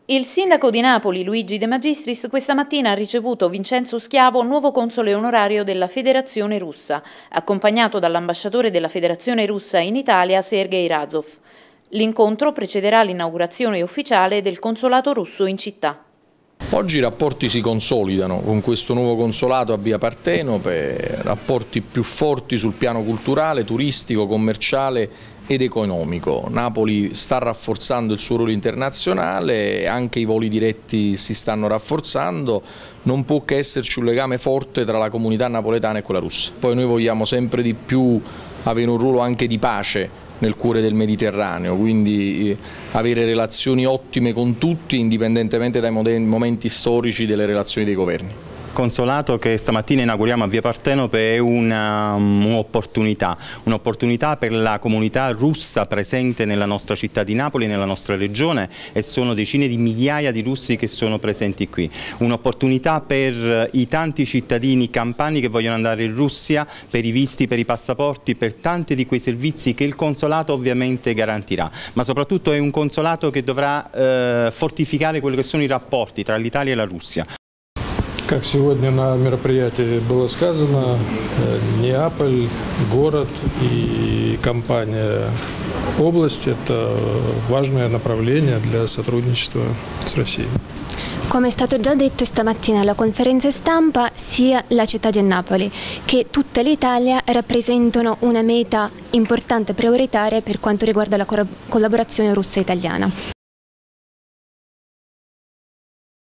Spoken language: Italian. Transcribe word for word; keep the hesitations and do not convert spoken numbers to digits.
Il sindaco di Napoli, Luigi De Magistris, questa mattina ha ricevuto Vincenzo Schiavo, nuovo console onorario della Federazione Russa, accompagnato dall'ambasciatore della Federazione Russa in Italia, Sergei Razov. L'incontro precederà l'inaugurazione ufficiale del consolato russo in città. Oggi i rapporti si consolidano con questo nuovo consolato a Via Partenope, rapporti più forti sul piano culturale, turistico, commerciale ed economico. Napoli sta rafforzando il suo ruolo internazionale, anche i voli diretti si stanno rafforzando, non può che esserci un legame forte tra la comunità napoletana e quella russa. Poi noi vogliamo sempre di più avere un ruolo anche di pace nel cuore del Mediterraneo, quindi avere relazioni ottime con tutti indipendentemente dai momenti storici delle relazioni dei governi. Il consolato che stamattina inauguriamo a Via Partenope è un'opportunità, un'opportunità per la comunità russa presente nella nostra città di Napoli, nella nostra regione, e sono decine di migliaia di russi che sono presenti qui. Un'opportunità per i tanti cittadini campani che vogliono andare in Russia, per i visti, per i passaporti, per tanti di quei servizi che il consolato ovviamente garantirà, ma soprattutto è un consolato che dovrà eh, fortificare quelli che sono i rapporti tra l'Italia e la Russia. Как сегодня на мероприятии было сказано, Неаполь, город и компания область – это важное направление для сотрудничества с Россией. Come è stato già detto stamattina alla conferenza stampa, sia la città di Napoli che tutta l'Italia rappresentano una meta importante e prioritaria per quanto riguarda la collaborazione russa-italiana.